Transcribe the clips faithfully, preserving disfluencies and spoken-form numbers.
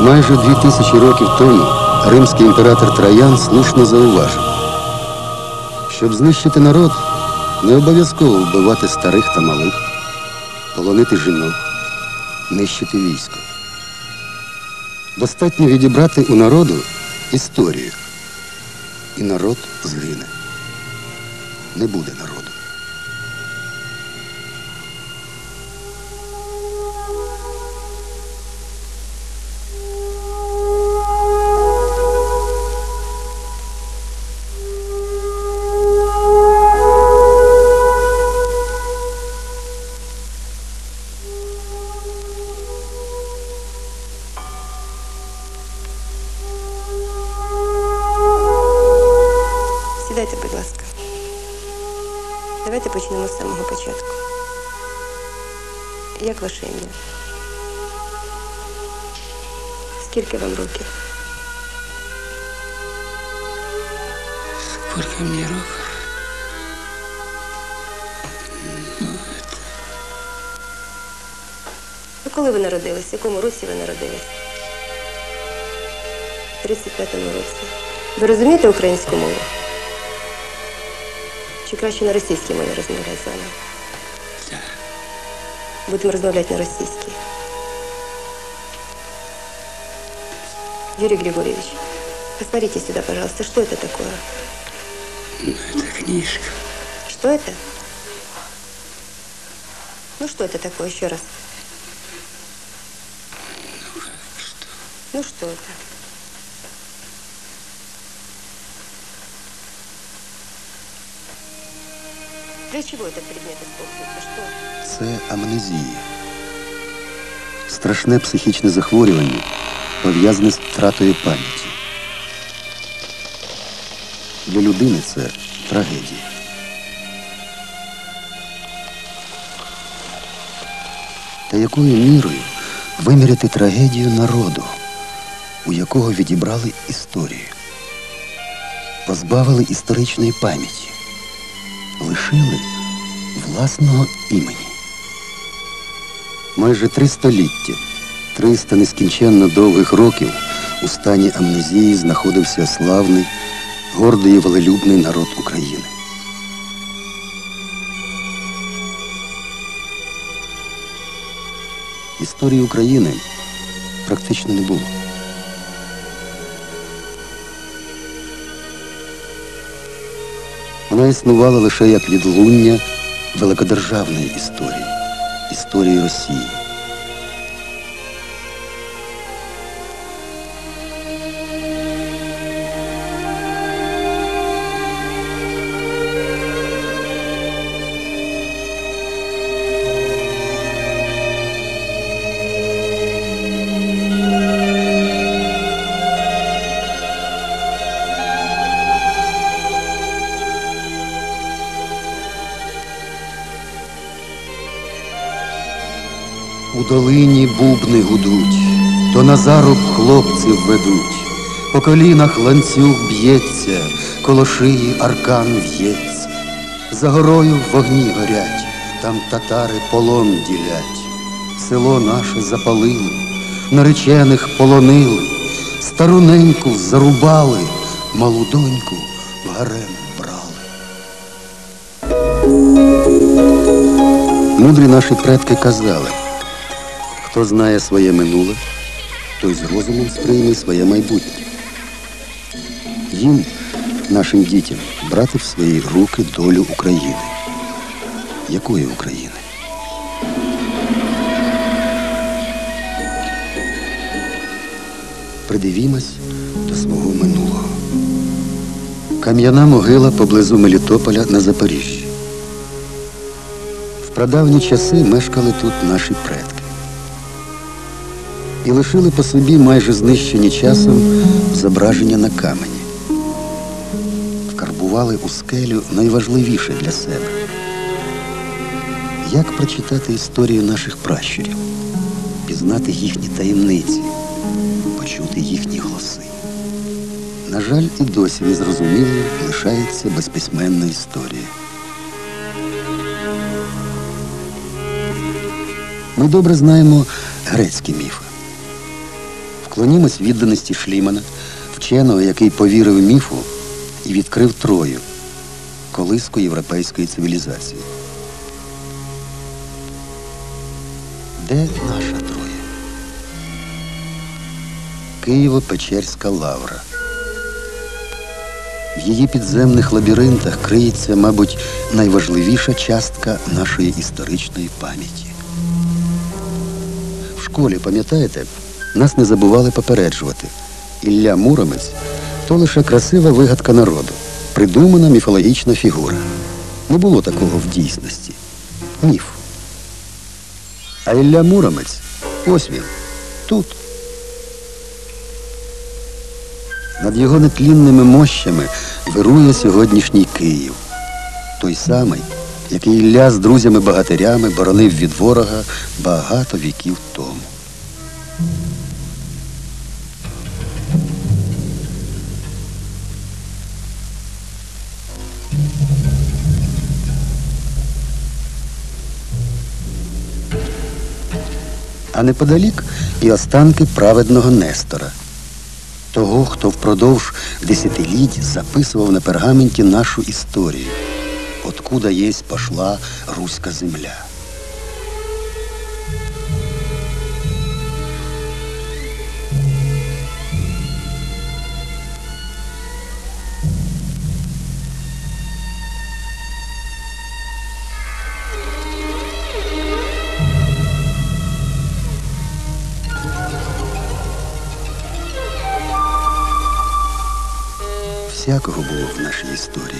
Майже дві тисячі років тому римський імператор Троян слушно зауважив: щоб знищити народ, не обов'язково вбивати старих та малих, полонити жінок, нищити військо. Достатньо відібрати у народу історію, і народ згине. Не буде народу. Сідайте, будь ласка. Давайте почнемо з самого початку. Як ваше ім'я? Скільки вам років? Сколько мне років? Ну, это... Ну, коли ви народились? В якому році ви народились? В тридцять п'ятому році. Ви розумієте українську мову? Чи краще на російській мові розмовляти з вами? Да. Будем разговаривать на российский. Юрий Григорьевич, посмотрите сюда, пожалуйста, что это такое? Ну, это книжка. Что это? Ну, что это такое, еще раз? Ну, как что? Ну, что это? Для чего этот предмет используется? Что? Це амнезія. Страшне психічне захворювання, пов'язане з втратою пам'яті. Для людини це трагедія. Та якою мірою виміряти трагедію народу, у якого відібрали історію, позбавили історичної пам'яті, лишили власного імені? Майже три століття, триста нескінченно довгих років у стані амнезії знаходився славний, гордий і велелюбний народ України. Історії України практично не було. Вона існувала лише як відлуння великодержавної історії, історії Росії. У долині бубни гудуть, то на заруб хлопців ведуть, по колінах ланцюг б'ється, коло шиї аркан в'ється. За горою вогні горять, там татари полон ділять. Село наше запалили, наречених полонили, стару неньку зарубали, малу доньку в гарем брали. Мудрі наші предки казали: хто знає своє минуле, той з розумом сприйме своє майбутнє. Їм, нашим дітям, брати в свої руки долю України. Якої України? Придивімось до свого минулого. Кам'яна могила поблизу Мелітополя на Запоріжжі. В прадавні часи мешкали тут наші предки. І лишили по собі майже знищені часом зображення на камені. Вкарбували у скелю найважливіше для себе. Як прочитати історію наших пращурів, пізнати їхні таємниці, почути їхні голоси? На жаль, і досі незрозумілою лишається безписьменна історія. Ми добре знаємо грецькі міфи. В Вклонімось відданості Шлімана, вченого, який повірив міфу і відкрив Трою, колиску європейської цивілізації. Де наша Троя? Києво-Печерська лавра. В її підземних лабіринтах криється, мабуть, найважливіша частка нашої історичної пам'яті. В школі, пам'ятаєте, нас не забували попереджувати. Ілля Муромець – то лише красива вигадка народу, придумана міфологічна фігура. Не було такого в дійсності. Міф. А Ілля Муромець – ось він, тут. Над його нетлінними мощами вирує сьогоднішній Київ. Той самий, який Ілля з друзями-багатирями боронив від ворога багато віків тому. А неподалік і останки праведного Нестора. Того, хто впродовж десятиліть записував на пергаменті нашу історію. Откуда єсть пошла руська земля. Всякого було в нашій історії.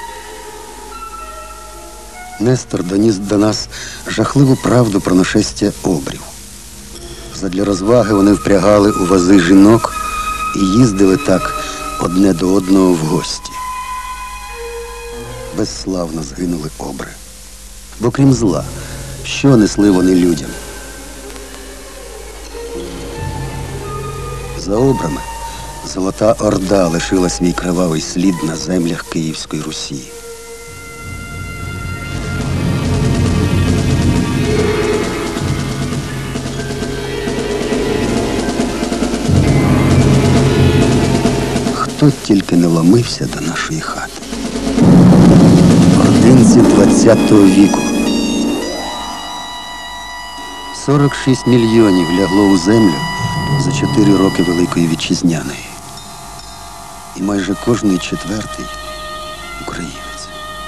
Нестор доніс до нас жахливу правду про нашестя обрів. Задля розваги вони впрягали у вози жінок і їздили так одне до одного в гості. Безславно згинули обри. Бо крім зла, що несли вони людям? За обрами Золота Орда лишила свій кривавий слід на землях Київської Русі. Хто тільки не ломився до нашої хати. Ординці двадцятого віку. сорок шість мільйонів лягло у землю за чотири роки Великої Вітчизняної. І майже кожний четвертий – українець.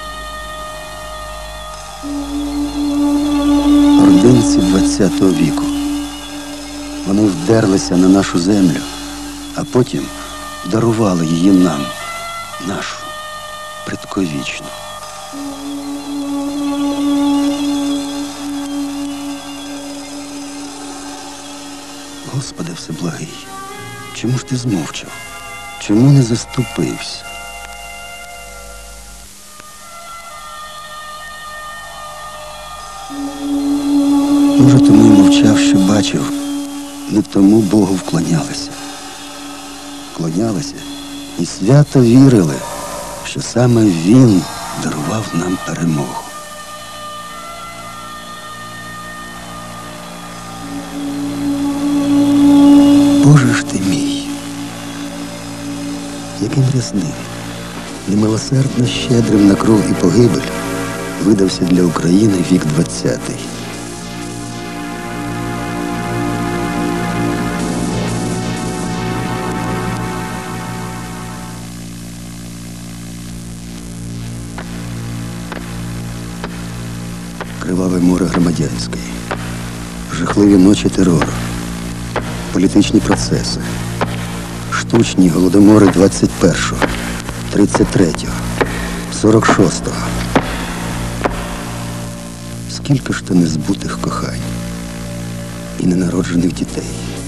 Ординці двадцятого віку. Вони вдерлися на нашу землю, а потім дарували її нам, нашу, предковічну. Господи Всеблагий, чому ж ти змовчав? Чому не заступився? Може, тому й мовчав, що бачив, не тому Богу вклонялися. Вклонялися і свято вірили, що саме Він дарував нам перемогу. Боже ж ти мій, яким рясним, немилосердно щедрим на кров і погибель видався для України вік двадцятий. Криваве море громадянської, жахливі ночі терору, політичні процеси, штучні голодомори двадцять першого, тридцять третього, сорок шостого. Скільки ж то незбутих кохань і ненароджених дітей.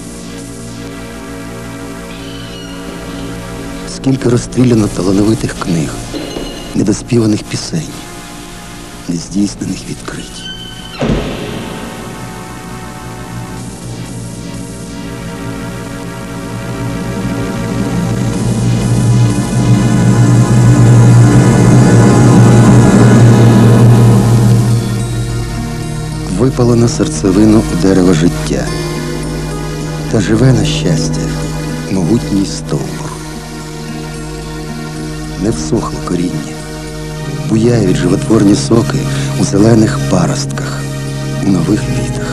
Скільки розстріляно талановитих книг, недоспіваних пісень, нездійснених відкриттів. Випалено серцевину у дерева життя. Та живе на щастя могутній стовбур. Не всохло коріння, буяють животворні соки у зелених паростках, у нових квітах.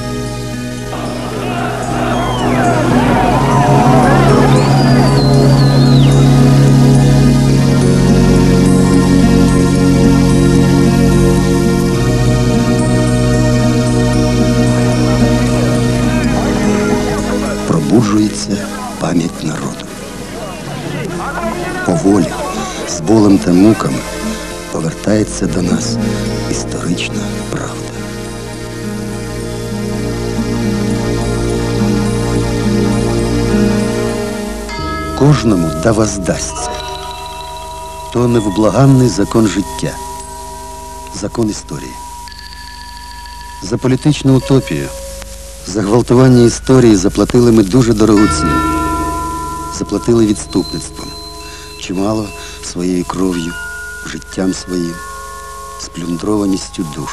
Пробуджується пам'ять народу. Поволі, з болем та муками повертається до нас історична правда. Кожному да воздасться. То невблаганний закон життя, закон історії. За політичну утопію, за гвалтування історії заплатили ми дуже дорогу ціну. Заплатили відступництвом, чимало своєю кров'ю, життям своїм, сплюндрованістю душ.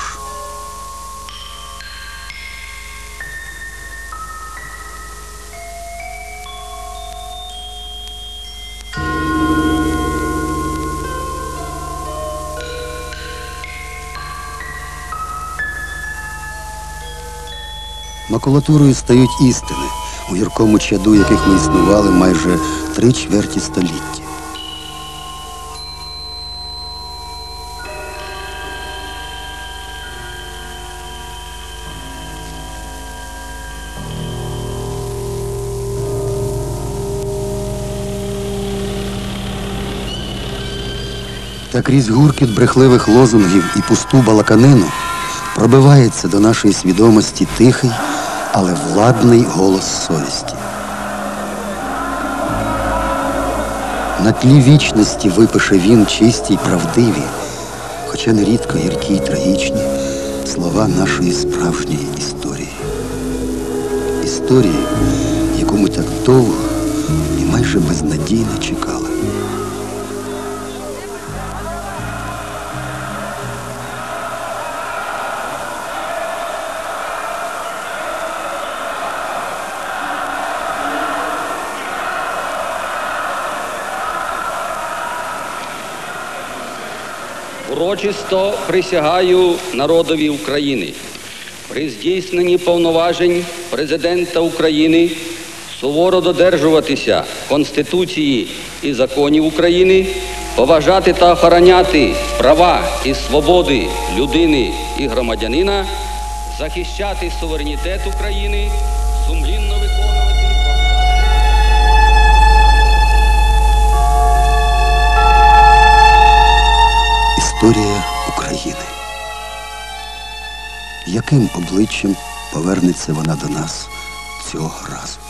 Макулатурою стають істини, у гіркому чаду яких ми існували майже три чверті століття. Та крізь гуркіт брехливих лозунгів і пусту балаканину пробивається до нашої свідомості тихий, але владний голос совісті. На тлі вічності випише він чисті й правдиві, хоча нерідко гіркі й трагічні, слова нашої справжньої історії. Історії, яку ми так довго і майже безнадійно чекали. Урочисто присягаю народові України при здійсненні повноважень Президента України суворо додержуватися Конституції і законів України, поважати та охороняти права і свободи людини і громадянина, захищати суверенітет України, сумлінно виконувати. Історія України. Яким обличчям повернеться вона до нас цього разу?